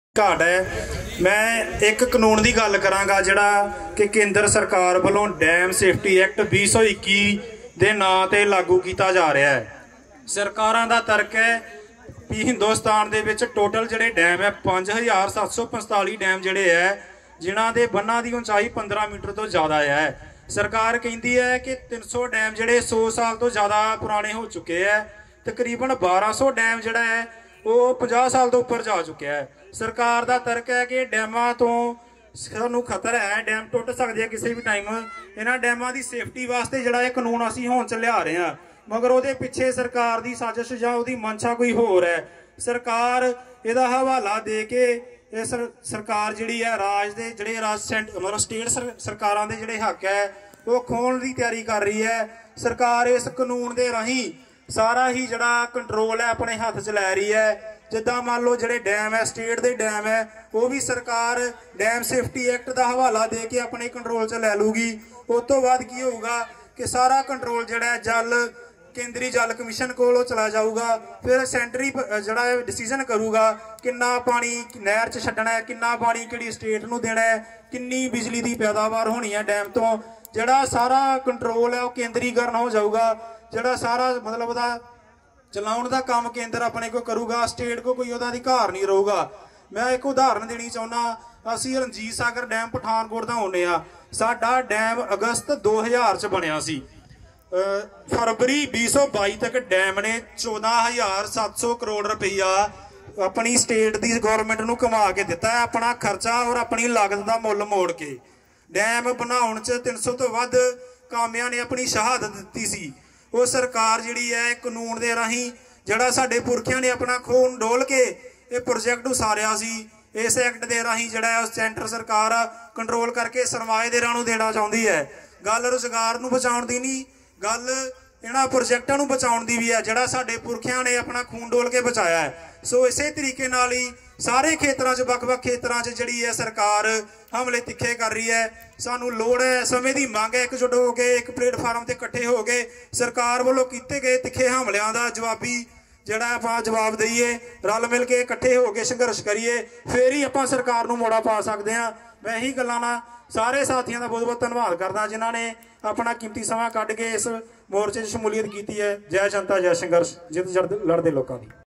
घाट है। मैं एक कानून की गल करांगा जिहड़ा कि केंद्र सरकार वालों डैम सेफ्टी एक्ट 2021 के नां ते लागू किया जा रहा है। सरकारां दा तर्क है कि हिंदुस्तान दे विच टोटल जिहड़े डैम है 5745 डैम जिहड़े है जिन्हां दे बन्नां दी ऊंचाई 15 मीटर तो ज़्यादा है। सरकार कहती है कि 300 डैम जिहड़े 100 साल तो ज़्यादा पुराने हो चुके हैं। तकरीबन 1200 डैम जिहड़ा है वो 50 साल तो उपर जा चुका है। सरकार का तर्क है कि डैमां तो सानू खतरा है, डैम टुट सकते हैं किसी भी टाइम। इन्हां डैमां की सेफ्टी वास्ते जिहड़ा ये कानून असीं हुण च लिया रहे हैं, मगर उहदे पिछे सरकार की साजिश जां उहदी मंशा कोई होर है। सरकार इहदा हवाला दे के सरकार जिहड़ी है राज दे जिहड़े मतलब स्टेट सरकारां दे जिहड़े हक है वो खोण की तैयारी कर रही है। सरकार इस कानून के राही सारा ही जिहड़ा कंट्रोल है अपने हथ च लै रही है। जिद्दां मान लो जिहड़े डैम है स्टेट के डैम है वो भी सरकार डैम सेफ्टी एक्ट का हवाला दे के अपने कंट्रोल च लै लूगी। उस तो बाद की होगा कि सारा कंट्रोल जिहड़ा जल केंद्रीय जल कमिशन कोल चला जाऊगा। फिर सेंटरी जिहड़ा डिसीजन करूगा किन्ना पानी नहर च छड्डना है, किन्ना पानी किहड़ी स्टेट नूं देना है, किन्नी बिजली की पैदावार होनी है डैम तो। जिहड़ा सारा कंट्रोल है वो केंद्रीकरण हो जाऊगा। जिहड़ा सारा मतलब उहदा चलाउण का काम केंद्र अपने को करूगा, स्टेट को कोई उहदा अधिकार नहीं रहूगा। मैं एक उदाहरण देनी चाहुंदा, असीं रणजीत सागर डैम पठानकोट दा होने आ। साडा डैम अगस्त 2000 च बनिया सी। फरवरी 2022 तक डैम ने 14,700 करोड़ रुपया अपनी स्टेट की गौरमेंट नूं कमा के दिता है, अपना खर्चा और अपनी लागत का मुल मोड़ के। डैम बनाउण च 300 तो वध कामियां ने अपनी शहादत दी सी। वो सरकार जिहड़ी है कानून के राही जिहड़ा साडे पुरखियां ने अपना खून डोल के ये प्रोजैक्ट उसारिया सी, इस एक्ट के राही जिहड़ा है सेंटर सरकार कंट्रोल करके सरमाएदारां नूं देना चाहुंदी है। गल रोजगार नूं बचाउण दी नहीं, गल इन्हां प्रोजैक्टां नूं बचाउण दी भी है जिहड़ा साडे पुरखियां ने अपना खून डोल के बचाया है। सो इसे तरीके नाल ही सारे खेतरां 'च वख-वख खेतरां 'च जिहड़ी है सरकार हमले तिखे कर रही है। सानू लोड़ है, समय की मंग है, एकजुट हो गए एक प्लेटफार्म से इकट्ठे हो गए सरकार वालों किए गए तिखे हमलों का जवाबी जिहड़ा आपां जवाब दईए, रल मिल के इकट्ठे हो के संघर्ष करिए, फिर ही आपां सरकार नूं मोड़ा पा सकते हैं। मैं यही गल्लां नाल सारे साथियों का बहुत बहुत धन्यवाद करदा जिन्होंने अपना कीमती समा कढ के इस मोर्चे 'ਚ शमूलीयत की है। जय जनता जय संघर्ष, जित लड़ते लोगों की।